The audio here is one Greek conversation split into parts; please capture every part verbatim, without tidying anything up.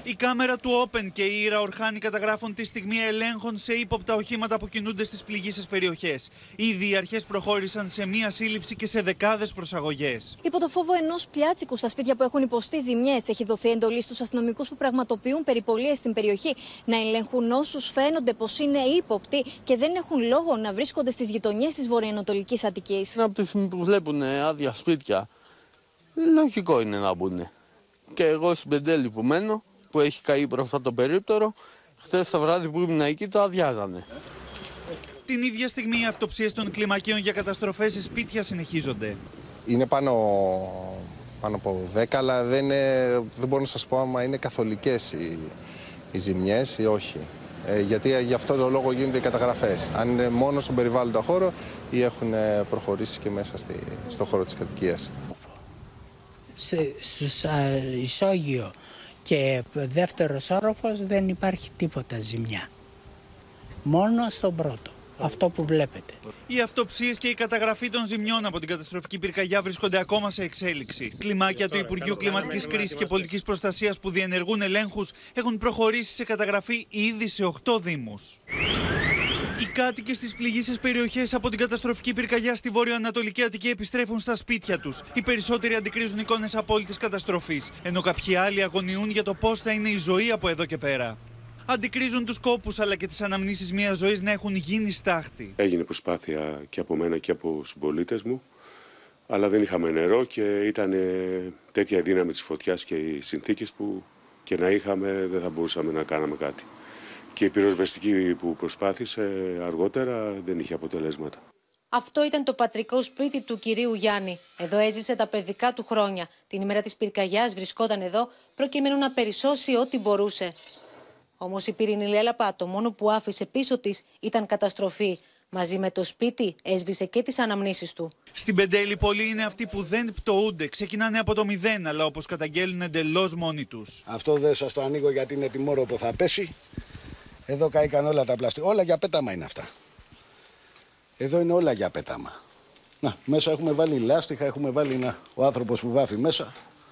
Η κάμερα του Open και η Ήρα Ορχάνη καταγράφουν τη στιγμή ελέγχων σε ύποπτα οχήματα που κινούνται στις πληγείσες περιοχές. Ήδη οι αρχές προχώρησαν σε μία σύλληψη και σε δεκάδες προσαγωγές. Υπό το φόβο ενός πιάτσικου στα σπίτια που έχουν υποστεί ζημιές, έχει δοθεί εντολή στους αστυνομικούς που πραγματοποιούν περιπολίες στην περιοχή να ελέγχουν όσους φαίνονται πως είναι ύποπτοι και δεν έχουν λόγο να βρίσκονται στις γειτονιές της βορειοανατολικής Αττικής. Από τη στιγμή που βλέπουν άδεια σπίτια, λογικό είναι να μπουν. Και εγώ στην Πεντέλη που μένω, που έχει καεί μπροστά το περίπτερο, χθες το βράδυ που ήμουν εκεί το αδειάζανε. Την ίδια στιγμή οι αυτοψίες των κλιμακίων για καταστροφές σε σπίτια συνεχίζονται. Είναι πάνω, πάνω από δέκα, αλλά δεν, είναι, δεν μπορώ να σας πω άμα είναι καθολικές οι, οι ζημιές ή όχι. Ε, γιατί γι' αυτό το λόγο γίνονται οι καταγραφές. Αν είναι μόνο στον περιβάλλοντα χώρο ή έχουν προχωρήσει και μέσα στη, στο χώρο της κατοικίας. Στους Ισόγειο και δεύτερος όροφος δεν υπάρχει τίποτα ζημιά. Μόνο στον πρώτο. Αυτό που βλέπετε. Οι αυτοψίες και η καταγραφή των ζημιών από την καταστροφική πυρκαγιά βρίσκονται ακόμα σε εξέλιξη. Κλιμάκια του Υπουργείου Κλιματικής Κρίσης και Πολιτικής Προστασίας που διενεργούν ελέγχους έχουν προχωρήσει σε καταγραφή ήδη σε οκτώ δήμους. Οι κάτοικοι στις πληγείσες περιοχές από την καταστροφική πυρκαγιά στη βορειοανατολική Αττική επιστρέφουν στα σπίτια τους. Οι περισσότεροι αντικρίζουν εικόνες απόλυτης καταστροφής, ενώ κάποιοι άλλοι αγωνιούν για το πώς θα είναι η ζωή από εδώ και πέρα. Αντικρίζουν τους κόπους αλλά και τις αναμνήσεις μιας ζωής να έχουν γίνει στάχτη. Έγινε προσπάθεια και από μένα και από συμπολίτες μου, αλλά δεν είχαμε νερό και ήταν τέτοια η δύναμη της φωτιάς και οι συνθήκες που και να είχαμε δεν θα μπορούσαμε να κάναμε κάτι. Και η πυροσβεστική που προσπάθησε αργότερα δεν είχε αποτελέσματα. Αυτό ήταν το πατρικό σπίτι του κυρίου Γιάννη. Εδώ έζησε τα παιδικά του χρόνια. Την ημέρα της πυρκαγιάς βρισκόταν εδώ προκειμένου να περισσώσει ό,τι μπορούσε. Όμως η πυρηνή λέλαπα το μόνο που άφησε πίσω της ήταν καταστροφή. Μαζί με το σπίτι έσβησε και τις αναμνήσεις του. Στην Πεντέλη πολλοί είναι αυτοί που δεν πτωούνται. Ξεκινάνε από το μηδέν, αλλά όπως καταγγέλνουν εντελώς μόνοι τους. Αυτό δεν σας το ανοίγω γιατί είναι τιμόρο που θα πέσει. Εδώ καήκαν όλα τα πλαστικά. Όλα για πέταμα είναι αυτά. Εδώ είναι όλα για πέταμα. Να, μέσα έχουμε βάλει λάστιχα, έχουμε βάλει να, ο άνθρωπος που βάφει μέσα.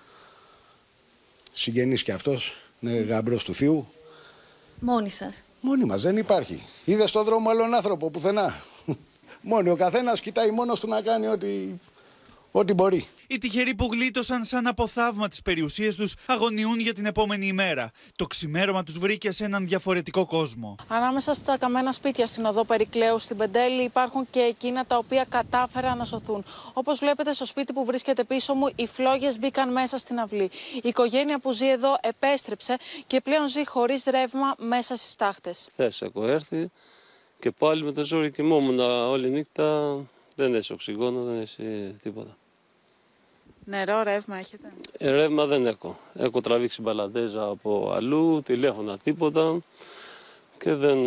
Συγγενής κι αυτός, είναι γαμπρός του θείου. Μόνοι σας? Μόνοι μας, δεν υπάρχει. Είδε στον δρόμο άλλον άνθρωπο πουθενά. Μόνοι, ο καθένας κοιτάει μόνος του να κάνει ό,τι, ό,τι μπορεί. Οι τυχεροί που γλίτωσαν σαν από θαύμα τις περιουσίες τους αγωνιούν για την επόμενη ημέρα. Το ξημέρωμα τους βρήκε σε έναν διαφορετικό κόσμο. Ανάμεσα στα καμένα σπίτια στην οδό Περικλέου στην Πεντέλη υπάρχουν και εκείνα τα οποία κατάφεραν να σωθούν. Όπως βλέπετε στο σπίτι που βρίσκεται πίσω μου, οι φλόγες μπήκαν μέσα στην αυλή. Η οικογένεια που ζει εδώ επέστρεψε και πλέον ζει χωρίς ρεύμα μέσα στις τάχτες. Χθες έχω έρθει και πάλι με το ζόρι κοιμόμουν όλη νύχτα. Δεν έχει οξυγόνο, δεν έχει τίποτα. Νερό, ρεύμα έχετε? Ε, ρεύμα δεν έχω. Έχω τραβήξει μπαλαντέζα από αλλού, τηλέφωνα, τίποτα και δεν...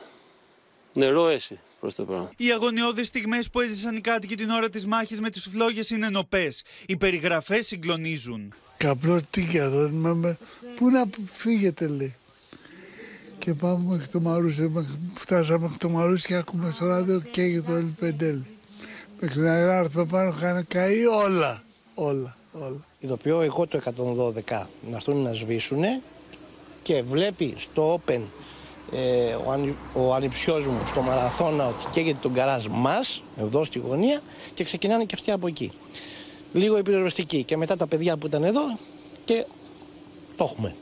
Νερό έχει προς το πράγμα. Οι αγωνιώδεις στιγμές που έζησαν οι κάτοικοι την ώρα της μάχης με τις φλόγες είναι νοπές. Οι περιγραφές συγκλονίζουν. Καπλώτικια εδώ, με... πού να φύγετε λέει. Και πάμε μέχρι το Μαρούσι, φτάσαμε μέχρι το Μαρούσι και ακούμε στο ράδιο και για το Πεντέλη. Μέχρι να έρθουμε πάνω είχαν καεί όλα. Όλα, όλα. Ειδοποιώ εγώ το εκατόν δώδεκα να έρθουν να σβήσουν και βλέπει στο Open ε, ο, αν, ο ανιψιός μου στο μαραθώνα ότι καίγεται τον γκαράζ μας, εδώ στη γωνία και ξεκινάνε και αυτοί από εκεί. Λίγο η πυροσβεστική και μετά τα παιδιά που ήταν εδώ και το έχουμε.